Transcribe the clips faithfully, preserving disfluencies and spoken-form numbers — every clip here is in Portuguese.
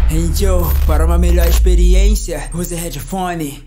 Hey Joe, para uma melhor experiência, use headphone.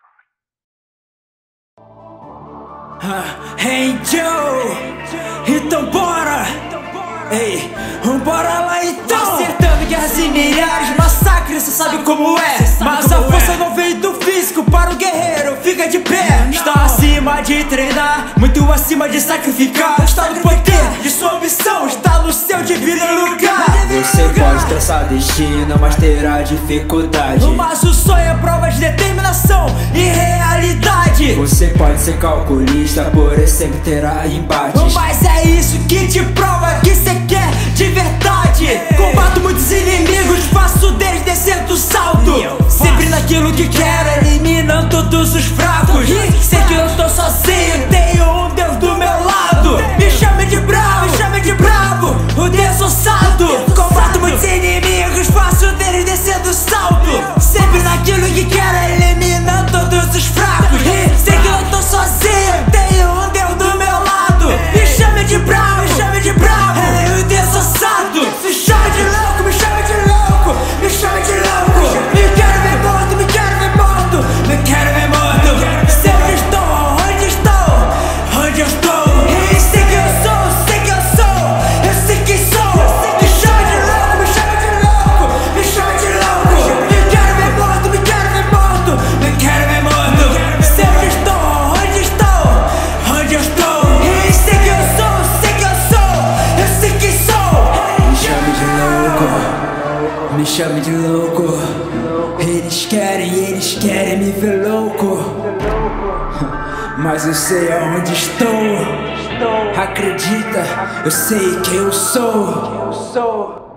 Hey Joe, então bora! Ei, vambora lá então! Acertando guerras e milhares, massacre, cê sabe como é. Mas a força não vem do físico, para o guerreiro, fica de pé. Está acima de treinar, muito acima de sacrificar. Está no poder de sua missão, está no seu divino lugar. Você pode traçar destino, mas terá dificuldade. Mas o sonho é prova de determinação e realidade. Você pode ser calculista, porém sempre terá embates. Mas é isso que te prova que cê quer de verdade. Combato muitos inimigos, faço deles descer do salto. Sempre naquilo que quero, eliminando todos os fracos. Sei que eu tô sozinho, tenho um Deus do meu lado. Me chame de bravo, me chame de bravo, o desossado. Combato muitos inimigos, faço deles descer do salto. Sempre naquilo que quero, eliminando todos os fracos. Sei que eu tô sozinho, tenho um Deus do meu lado. Me chame de bravo, me chame de bravo, o desossado. Me chame de louco, me chame de louco, me chame de louco. Me quero ver morto, me quero ver morto, me quero ver morto. Sei onde estou, onde estou, onde eu estou. E sei que eu sou, sei que eu sou, eu sei quem sou. Me chame de louco, me chame de louco, me chame de louco. Me quero ver morto, me quero ver morto, me quero ver morto. Sei onde estou, onde estou, onde eu estou. E sei que eu sou, sei que eu sou, eu sei quem sou. Me chame de louco, me chame de louco. Eles querem, eles querem me ver louco, mas eu sei aonde estou. acredita, eu sei quem eu sou.